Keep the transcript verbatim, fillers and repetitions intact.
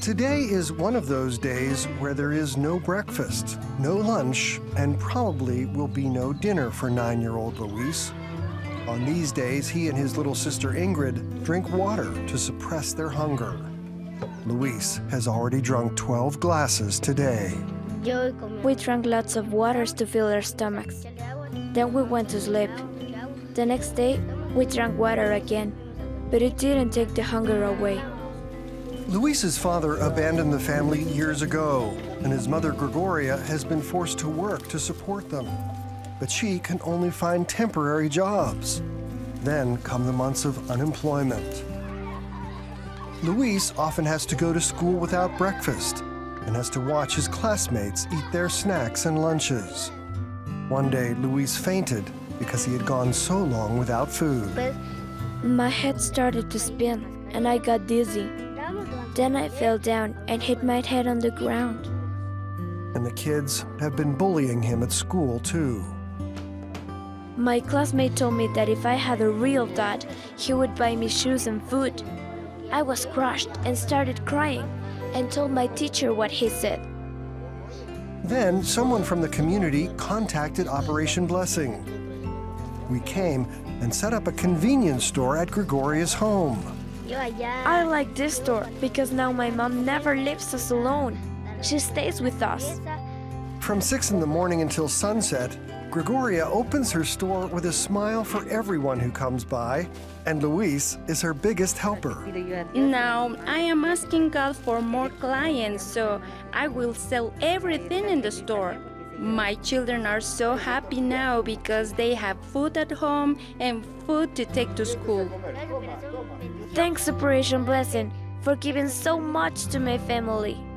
Today is one of those days where there is no breakfast, no lunch, and probably will be no dinner for nine-year-old Luis. On these days, he and his little sister Ingrid drink water to suppress their hunger. Luis has already drunk twelve glasses today. We drank lots of waters to fill our stomachs. Then we went to sleep. The next day, we drank water again, but it didn't take the hunger away. Luis's father abandoned the family years ago, and his mother Gregoria has been forced to work to support them. But she can only find temporary jobs. Then come the months of unemployment. Luis often has to go to school without breakfast and has to watch his classmates eat their snacks and lunches. One day, Luis fainted because he had gone so long without food. My head started to spin, and I got dizzy. Then I fell down and hit my head on the ground. And the kids have been bullying him at school, too. My classmate told me that if I had a real dad, he would buy me shoes and food. I was crushed and started crying and told my teacher what he said. Then someone from the community contacted Operation Blessing. We came and set up a convenience store at Gregoria's home. I like this store because now my mom never leaves us alone. She stays with us. From six in the morning until sunset, Gregoria opens her store with a smile for everyone who comes by, and Luis is her biggest helper. Now I am asking God for more clients, so I will sell everything in the store. My children are so happy now because they have food at home and food to take to school. Thanks, Operation Blessing, for giving so much to my family.